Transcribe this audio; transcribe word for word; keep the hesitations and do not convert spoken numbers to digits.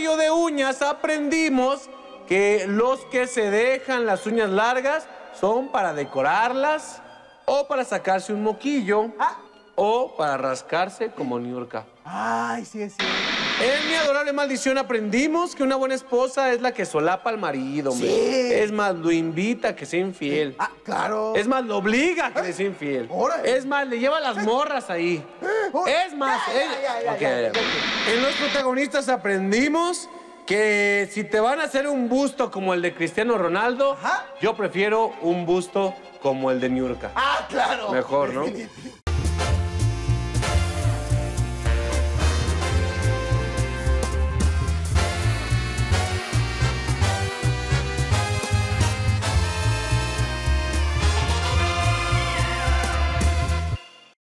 diccionario de uñas aprendimos que los que se dejan las uñas largas son para decorarlas o para sacarse un moquillo Ah. o para rascarse como Niurka. Ay, sí es cierto. En mi adorable maldición aprendimos que una buena esposa es la que solapa al marido, hombre. Sí. Es más, lo invita a que sea infiel. Ah, claro. Es más, lo obliga a que le sea infiel. Órale. Es más, le lleva las morras ahí. órale. Es más, Ya, eh, ya, ya, ok, ya, ya, ya. En los protagonistas aprendimos que si te van a hacer un busto como el de Cristiano Ronaldo, Ajá. yo prefiero un busto como el de Niurka. Ah, claro. Mejor, ¿no?